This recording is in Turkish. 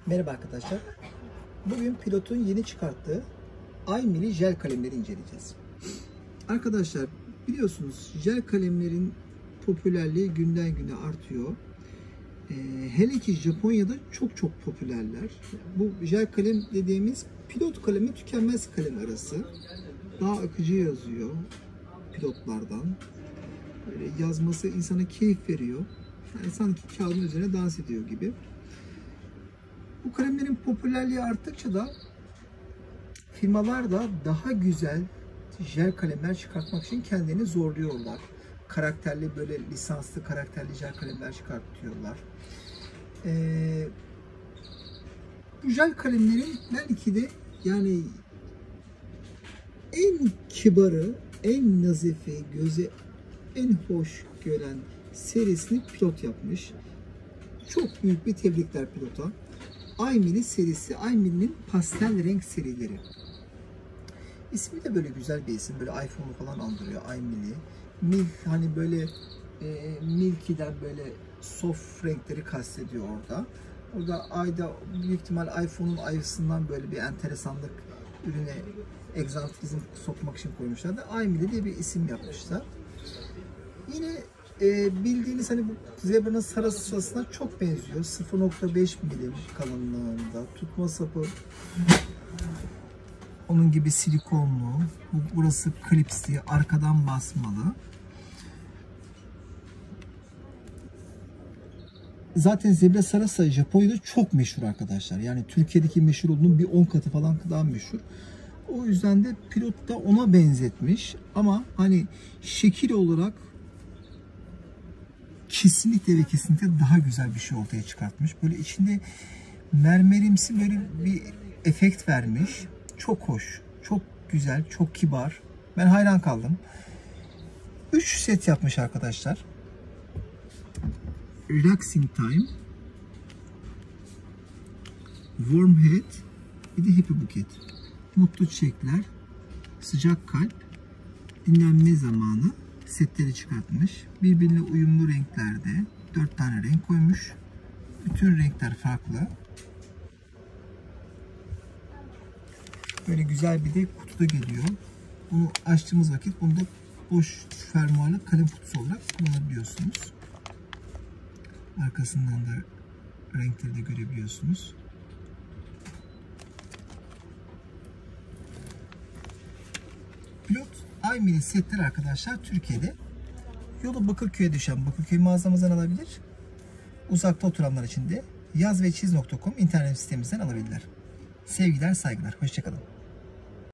Merhaba arkadaşlar. Bugün Pilot'un yeni çıkarttığı iMili jel kalemleri inceleyeceğiz. Arkadaşlar biliyorsunuz jel kalemlerin popülerliği günden güne artıyor. Hele ki Japonya'da çok popülerler. Bu jel kalem dediğimiz Pilot kalemi tükenmez kalem arası. Daha akıcı yazıyor pilotlardan. Böyle yazması insana keyif veriyor. Yani sanki kağıdın üzerine dans ediyor gibi. Bu kalemlerin popülerliği arttıkça da firmalar da daha güzel jel kalemler çıkartmak için kendilerini zorluyorlar. Karakterli böyle lisanslı karakterli jel kalemler çıkartıyorlar. Bu jel kalemlerin belki de yani en kibarı, en nazifi, göze en hoş gören serisini Pilot yapmış. Çok büyük bir tebrikler Pilot'a. iMili serisi, iMili'nin pastel renk serileri. İsmi de böyle güzel bir isim, böyle iPhone'u falan andırıyor iMili. Mil, hani böyle Milky'den böyle soft renkleri kastediyor orada. Orada ayda büyük ihtimal iPhone'un ayısından böyle bir enteresanlık ürüne egzantrizm sokmak için koymuşlar da iMili diye bir isim yapmışlar. Yine bildiğiniz hani bu zebranın sarısına çok benziyor. 0.5 milim kalınlığında. Tutma sapı onun gibi silikonlu. Burası klipsli, arkadan basmalı. Zaten zebra sarısı Japonya'da çok meşhur arkadaşlar. Yani Türkiye'deki meşhur olduğunun bir 10 katı falan daha meşhur. O yüzden de Pilot da ona benzetmiş. Ama hani şekil olarak kesinlikle daha güzel bir şey ortaya çıkartmış. Böyle içinde mermerimsi böyle bir efekt vermiş. Çok hoş, çok güzel, çok kibar. Ben hayran kaldım. 3 set yapmış arkadaşlar. Relaxing Time, Warm Head, bir de Happy Buket. Mutlu çiçekler, sıcak kalp, dinlenme zamanı setleri çıkartmış. Birbirine uyumlu renklerde 4 tane renk koymuş. Bütün renkler farklı. Böyle güzel bir de kutuda geliyor. Bunu açtığımız vakit bunu da boş fermuarlı kalem kutusu olarak kullanabiliyorsunuz. Arkasından da renkleri de görebiliyorsunuz. Pilot iMili setler arkadaşlar Türkiye'de yolu Bakırköy'e düşen Bakırköy mağazamızdan alabilir. Uzakta oturanlar için de yazveçiz.com internet sitemizden alabilirler. Sevgiler, saygılar. Hoşça kalın.